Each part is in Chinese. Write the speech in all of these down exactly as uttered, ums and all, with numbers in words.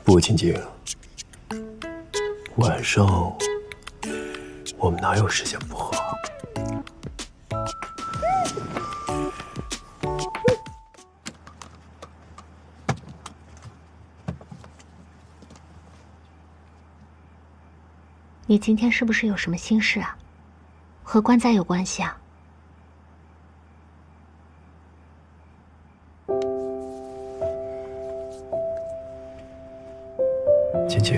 不，晶晶，晚上我们哪有时间不和？ 你今天是不是有什么心事啊？和关仔有关系啊？ 晶晶，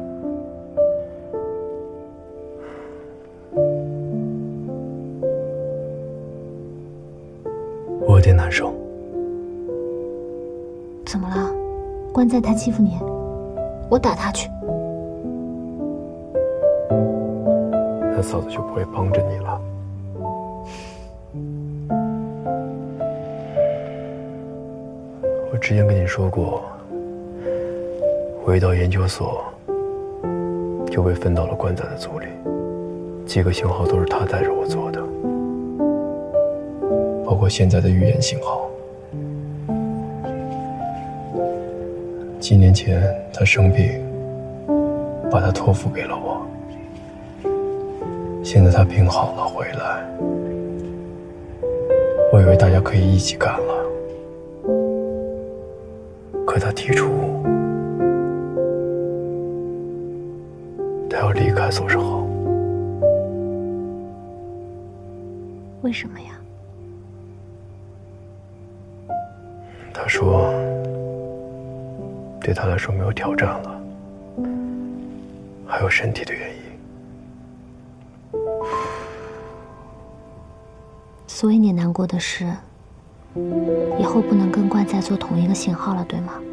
我有点难受。 怎么了？关仔他欺负你？我打他去。 那嫂子就不会帮着你了。我之前跟你说过，我一到研究所就被分到了关仔的组里，几个信号都是他带着我做的，包括现在的语言信号。几年前他生病，把他托付给了我。现在他病好了回来，我以为大家可以一起干了，可他提出他要离开左世豪。 为什么呀？ 他说对他来说没有挑战了，还有身体的原因。 所以你难过的是，以后不能跟关仔做同一个信号了，对吗？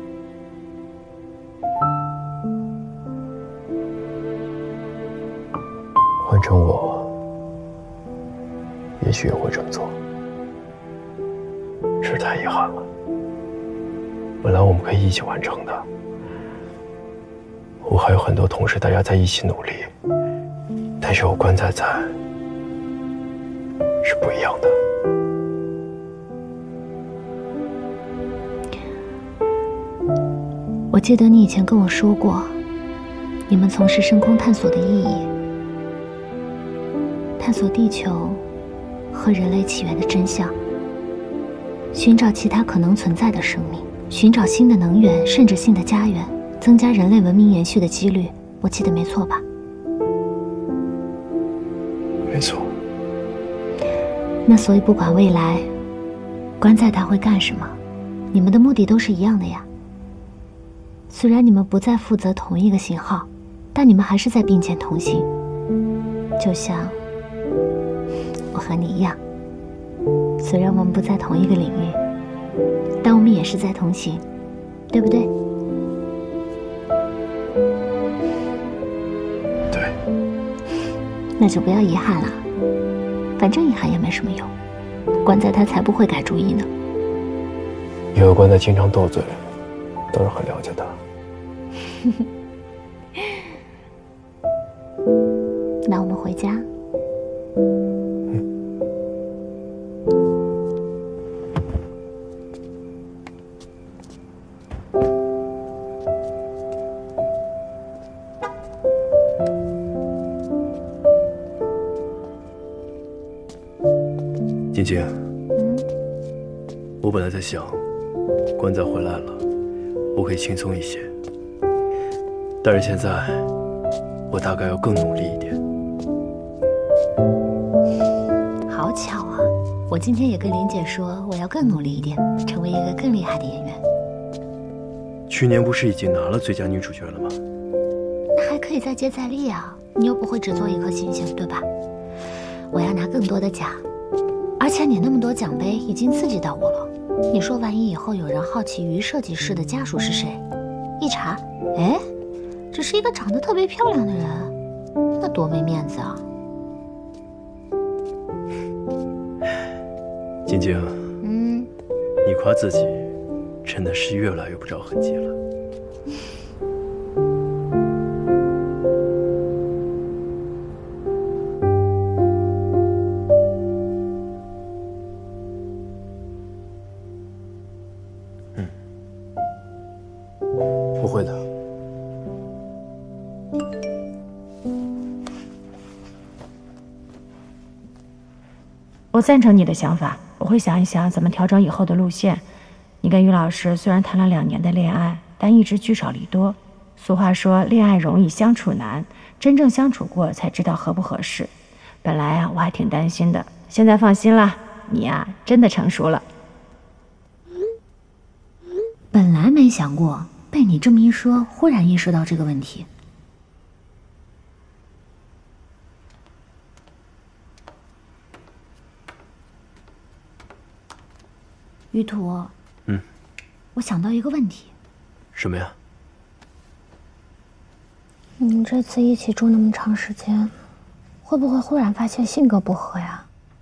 换成我，也许也会这么做，只是太遗憾了。本来我们可以一起完成的，我还有很多同事，大家在一起努力，但是有关仔在，是不一样的。 我记得你以前跟我说过，你们从事深空探索的意义，探索地球和人类起源的真相，寻找其他可能存在的生命，寻找新的能源，甚至新的家园，增加人类文明延续的几率。我记得没错吧？ 没错。 那所以不管未来关仔他会干什么，你们的目的都是一样的呀。虽然你们不再负责同一个信号，但你们还是在并肩同行。就像我和你一样，虽然我们不在同一个领域，但我们也是在同行，对不对？ 对。 那就不要遗憾了，反正遗憾也没什么用，关仔他才不会改主意呢。 因为关仔经常斗嘴，倒是很了解他。 那我们回家。 嗯。晶晶， 嗯， 我本来在想，关仔回来了，我可以轻松一些。但是现在，我大概要更努力一点。 好巧啊！我今天也跟林姐说，我要更努力一点，成为一个更厉害的演员。 去年不是已经拿了最佳女主角了吗？ 那还可以再接再厉啊！你又不会只做一颗星星，对吧？我要拿更多的奖，而且你那么多奖杯已经刺激到我了。你说，万一以后有人好奇于设计师的家属是谁，一查，哎，只是一个长得特别漂亮的人，那多没面子啊！ 晶晶， 嗯， 你夸自己，真的是越来越不着痕迹了。嗯，不会的， 我赞成你的想法，我会想一想怎么调整以后的路线。你跟于老师虽然谈了两年的恋爱，但一直聚少离多。俗话说，恋爱容易相处难，真正相处过才知道合不合适。本来啊，我还挺担心的，现在放心了，你呀、啊，真的成熟了。 本来没想过，被你这么一说，忽然意识到这个问题。于途， 嗯， 我想到一个问题。 什么呀？ 你们这次一起住那么长时间，会不会忽然发现性格不合呀？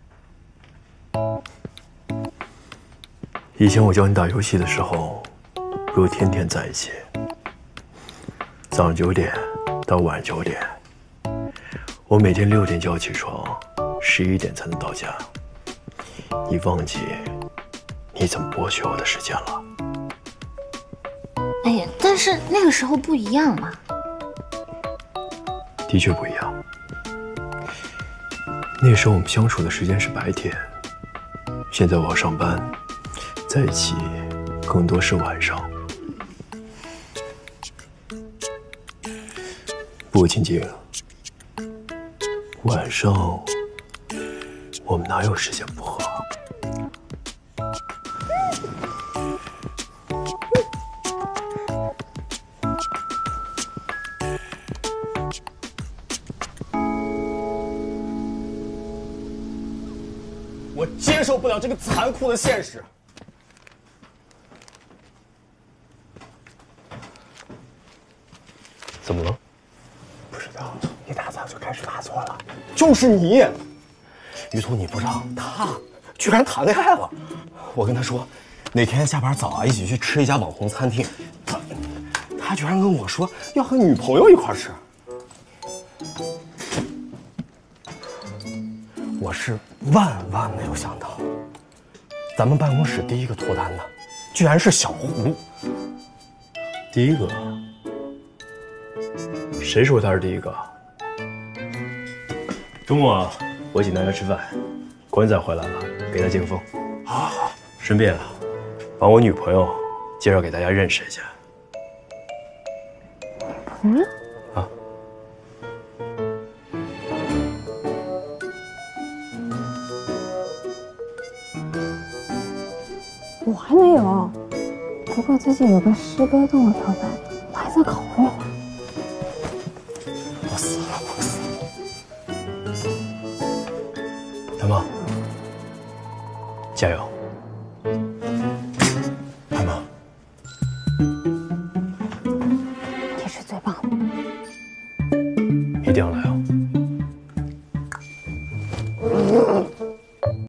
以前我教你打游戏的时候，不是天天在一起，早上九点到晚上九点，我每天六点就要起床，十一点才能到家。你忘记你怎么剥削我的时间了？ 哎呀，但是那个时候不一样嘛。 的确不一样。那时候我们相处的时间是白天，现在我要上班，在一起更多是晚上。不，静静，晚上我们哪有时间不和？ 我接受不了这个残酷的现实。 怎么了？ 不知道，一大早就开始发作了。就是你，于途，你不知道，他居然谈恋爱了。我跟他说，哪天下班早啊，一起去吃一家网红餐厅。他他居然跟我说要和女朋友一块吃。我是万万没有想到，咱们办公室第一个脱单的，居然是小胡。 第一个？谁说他是第一个？周末我请大家吃饭，管仔回来了，给他接个风。 啊， 顺便啊，把我女朋友介绍给大家认识一下。 朋友？ 啊。 我还没有，不过最近有个师哥跟我表白，我还在考虑呢。 我死了，我死了！ 大梦，加油！ 大梦， 你是最棒的。 一定要来哦！